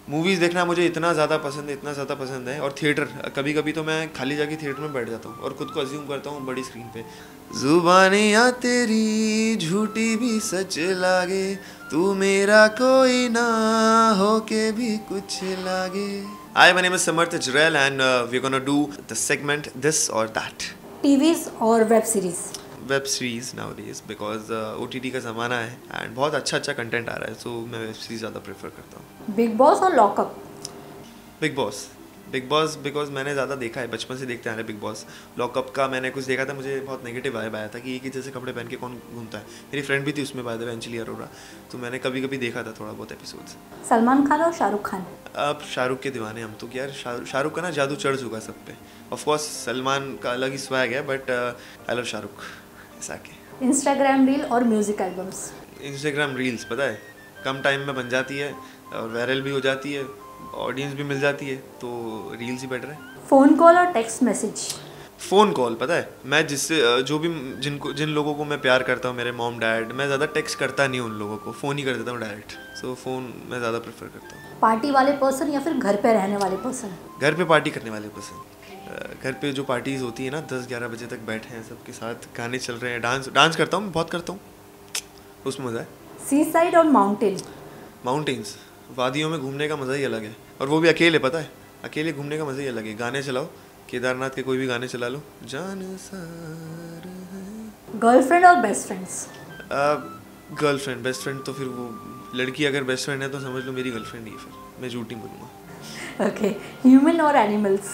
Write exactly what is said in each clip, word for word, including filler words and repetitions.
Movies देखना मुझे इतना ज़्यादा पसंद है, इतना ज़्यादा पसंद है। और थिएटर, कभी कभी तो मैं खाली जाके थिएटर में बैठ जाता हूँ और खुद को अज्यूम करता हूँ बड़ी स्क्रीन पे। जुबानियाँ तेरी झूठी भी सच लागे, तू मेरा कोई ना हो के भी कुछ लागे। Hi, my name is Samarth Jurel and uh, we're gonna do the segment this or that. TVs और web series? Web series nowadays because uh, O T T का ज़माना है and बहुत अच्छा अच्छा कंटेंट आ रहा है, so मैं वेब सीरीज ज़्यादा प्रेफर करता हूँ। बिग बॉस और Lock Upp? Bigg Boss Bigg Boss because मैंने ज़्यादा देखा है, बचपन से देखते आ रहे बिग बॉस। लॉकअप का मैंने कुछ देखा था, मुझे बहुत नेगेटिव वाइब आया था कि एक ही जैसे कपड़े पहन के कौन घूमता है। मेरी फ्रेंड भी थी उसमें, by the way Anjali Arora, तो मैंने कभी कभी देखा था थोड़ा बहुत एपिसोड्स। सलमान खान और शाहरुख खान? अब शाहरुख के दीवाने हम तो, यार शाहरुख का ना जादू चढ़ चुका सब पे। ऑफ कोर्स सलमान का अलग ही स्वैग है, बट आई लव शाहरुख ऐसा के। इंस्टाग्राम रील और म्यूजिक एल्बम्स? इंस्टाग्राम रील्स पता है कम टाइम में बन जाती है और वायरल भी हो जाती है, ऑडियंस भी मिल जाती है, तो रील्स ही बेटर है। फ़ोन कॉल और टेक्स्ट मैसेज? फ़ोन कॉल पता है, मैं जिससे जो भी जिनको जिन लोगों को मैं प्यार करता हूँ, मेरे मॉम डैड, मैं ज़्यादा टेक्स्ट करता नहीं हूँ उन लोगों को, फ़ोन ही कर देता हूँ डायरेक्ट। सो फ़ोन मैं ज़्यादा प्रेफर करता हूँ। पार्टी वाले पर्सन या फिर घर पे रहने वाले पर्सन? घर पे पार्टी करने वाले पर्सन। घर पे जो पार्टीज़ होती है ना, दस ग्यारह बजे तक बैठे हैं सबके साथ, गाने चल रहे हैं, डांस डांस करता हूँ मैं, बहुत करता हूँ, उसमें मज़ा है। सी साइड और माउंटेन? माउंटेन्स, वादियों में घूमने का मज़ा ही अलग है, और वो भी अकेले। पता है अकेले घूमने का मज़ा ही अलग है। गाने चलाओ, केदारनाथ के कोई भी गाने चला लो, जान सार है। गर्लफ्रेंड और best friends? Girlfriend, best friend तो फिर वो लड़की अगर बेस्ट फ्रेंड है तो समझ लो मेरी गर्लफ्रेंड ही है, फिर मैं झूठ नहीं बोलूँगा। ओके, ह्यूमन और एनिमल्स?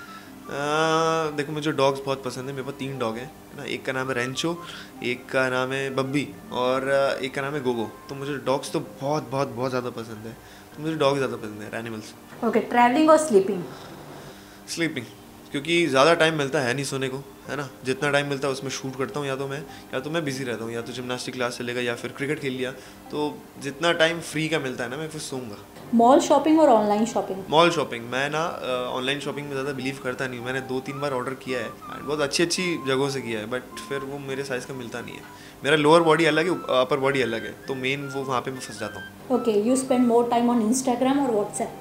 Uh, देखो मुझे डॉग्स बहुत पसंद है, मेरे पास तीन डॉग हैं ना, एक का नाम है रेंचो, एक का नाम है बब्बी, और एक का नाम है गोगो। तो मुझे डॉग्स तो बहुत बहुत बहुत ज़्यादा पसंद है, तो मुझे डॉग ज़्यादा पसंद है एनिमल्स। ओके, ट्रैवलिंग और स्लीपिंग? स्लीपिंग, क्योंकि ज़्यादा टाइम मिलता है नहीं सोने को, है ना। जितना टाइम मिलता है उसमें शूट करता हूँ, या तो मैं या तो मैं बिजी रहता हूँ, या तो जिमनास्टिक क्लास चलेगा, या फिर क्रिकेट खेल लिया। तो जितना टाइम फ्री का मिलता है ना, मैं फिर सोऊंगा। मॉल शॉपिंग और ऑनलाइन शॉपिंग? मॉल शॉपिंग, मैं ना ऑनलाइन शॉपिंग में ज़्यादा बिलीव करता नहीं हूँ। मैंने दो तीन बार ऑर्डर किया है एंड बहुत अच्छी अच्छी जगहों से किया है, बट फिर वो मेरे साइज़ का मिलता नहीं है। मेरा लोअर बॉडी अलग है, अपर बॉडी अलग है, तो मेन वो वहाँ पे मैं फंस जाता हूँ। Okay, you spend more time on Instagram और WhatsApp?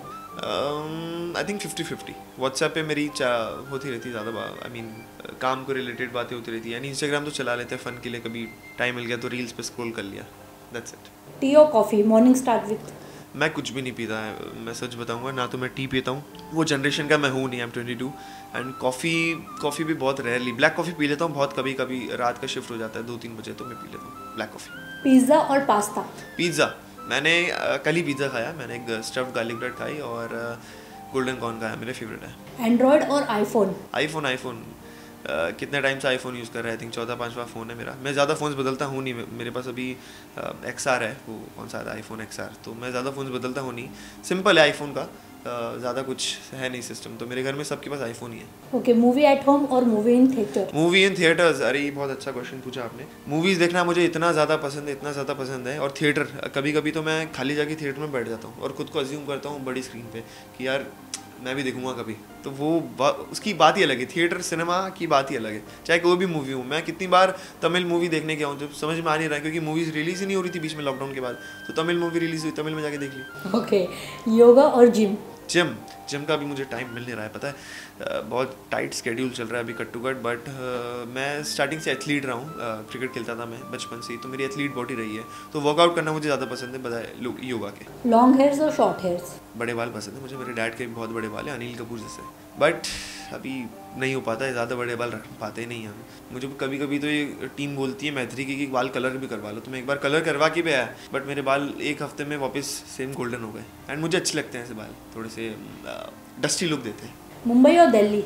I think fifty fifty. WhatsApp पे मेरी चा होती रहती है ज़्यादा, आई मीन काम को रिलेटेड बातें होती रहती है, यानी इंस्टाग्राम तो चला लेते हैं फ़न के लिए, कभी टाइम मिल गया तो रील्स पे स्क्रॉल कर लिया, दैट्स इट। टी और कॉफ़ी, मॉर्निंग स्टार्ट विथ? मैं कुछ भी नहीं पीता है, मैं सच बताऊंगा, ना तो मैं टी पीता हूँ, वो जनरेशन का मैं हूँ नहीं, I am twenty two. And coffee coffee भी बहुत रेयरली, ब्लैक कॉफ़ी पी लेता हूँ बहुत कभी कभी, रात का शिफ्ट हो जाता है दो तीन बजे तो मैं पी लेता हूँ ब्लैक कॉफ़ी। पिज़्ज़ा और पास्ता? पिज़्ज़ा, मैंने कल ही पिज़्ज़ा खाया, मैंने एक स्टफ्ड गार्लिक ब्रेड खाई और गोल्डन कॉर्न खाया, मेरे फेवरेट है। एंड्रॉयड और आईफोन? आईफोन आईफोन Uh, कितने टाइम से आईफोन यूज़ कर रहा है, आई थिंक चौथा पांचवा फ़ोन है मेरा। मैं ज़्यादा फ़ोन्स बदलता हूँ नहीं, मेरे पास अभी एक्स आर है, वो कौन सा था, आईफोन एक्स आर, तो मैं ज़्यादा फ़ोन्स बदलता हूँ नहीं, सिंपल है आईफोन का, ज़्यादा कुछ है नहीं सिस्टम, तो मेरे घर में सबके पास आईफोन ही है। ओके, मूवी एट होम और movie in theatre? Movie in theatres, अरे ये बहुत अच्छा क्वेश्चन पूछा आपने। मूवीज़ देखना मुझे इतना ज़्यादा पसंद है, इतना ज़्यादा पसंद है। और थिएटर, कभी कभी तो मैं खाली जाके थिएटर में बैठ जाता हूँ और खुद को अज्यूम करता हूँ बड़ी स्क्रीन पे कि यार मैं भी देखूंगा कभी, तो वो बा, उसकी बात ही अलग है। थिएटर सिनेमा की बात ही अलग है, चाहे कोई भी मूवी हो। मैं कितनी बार तमिल मूवी देखने गया हूँ, जब समझ में आ नहीं रहा है, क्योंकि मूवीज़ रिलीज़ ही नहीं हो रही थी बीच में लॉकडाउन के बाद, तो तमिल मूवी रिलीज़ हुई, तमिल में जाके देख ली। ओके, योगा और जिम? जिम जिम का भी मुझे टाइम मिल नहीं रहा है, पता है, uh, बहुत टाइट स्केड्यूल चल रहा है अभी cut to cut, but uh, मैं स्टार्टिंग से एथलीट रहा हूँ, क्रिकेट खेलता था मैं बचपन से ही, तो मेरी एथलीट बॉडी रही है, तो वर्कआउट करना मुझे ज़्यादा पसंद है बजाय योगा के। लॉन्ग हेयर्स और शॉर्ट हेयर्स? बड़े बाल पसंद है मुझे, मेरे डैड के भी बहुत बड़े बाल हैं, अनिल कपूर जैसे, बट अभी नहीं हो पाता है, ज़्यादा बड़े बाल रख पाते ही नहीं हैं। मुझे कभी कभी तो ये टीम बोलती है मैत्री की कि बाल कलर भी करवा लो, तो मैं एक बार कलर करवा के भी आया, बट मेरे बाल एक हफ्ते में वापस सेम गोल्डन हो गए, एंड मुझे अच्छे लगते हैं ऐसे बाल, थोड़े से डस्टी लुक देते हैं। मुंबई और दिल्ली?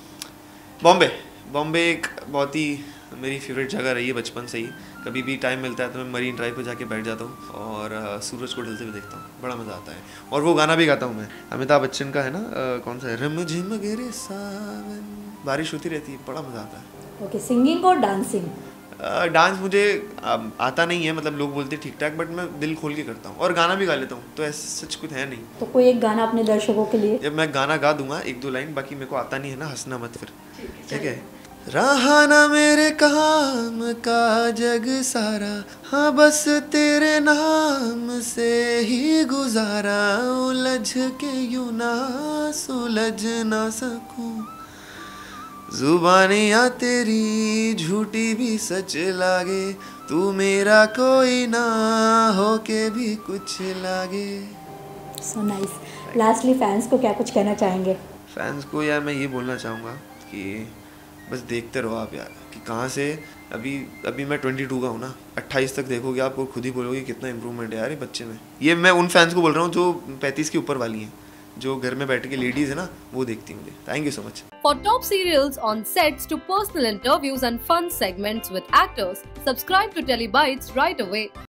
बॉम्बे बॉम्बे एक बहुत ही मेरी फेवरेट जगह रही है बचपन से ही। कभी भी टाइम मिलता है तो मैं मरीन ड्राइव पे जाके बैठ जाता हूँ और uh, सूरज को ढलते हुए देखता हूँ, बड़ा मज़ा आता है। और वो गाना भी गाता हूँ मैं, अमिताभ बच्चन का है ना, uh, कौन सा है, रिम झिम गिरे सावन, बारिश होती रहती है, बड़ा मज़ा आता है। ओके, सिंगिंग और डांसिंग? डांस uh, मुझे uh, आता नहीं है, मतलब लोग बोलते ठीक ठाक, बट मैं दिल खोल के करता हूँ, और गाना भी गा लेता हूँ, तो ऐसा सच कुछ है नहीं। तो कोई एक गाना अपने दर्शकों के लिए? जब मैं गाना गा दूंगा एक दो लाइन, बाकी मेरे को आता नहीं है ना, हंसना मत फिर, ठीक है। रहा ना मेरे काम का जग सारा, हाँ बस तेरे नाम से ही गुजारा, उलझ के यूं ना सुलझ ना सकूं, जुबानियाँ तेरी झूठी भी सच लागे, तू मेरा कोई ना हो के भी कुछ लागे। So nice. लास्टली फैंस को क्या कुछ कहना चाहेंगे? फैंस को यार मैं ये बोलना चाहूँगा कि बस देखते रहो आप यार, कि कहाँ से अभी अभी मैं बाईस का हूँ ना, अट्ठाईस तक देखोगे आप और खुद ही बोलोगे कितना इंप्रूवमेंट है यार ये बच्चे में। ये मैं उन फैंस को बोल रहा हूँ जो पैंतीस के ऊपर वाली हैं, जो घर में बैठ के लेडीज है ना, वो देखती हैं मुझे। Thank you so much. For top serials on sets to personal interviews and fun segments with actors, subscribe to Telebytes right away.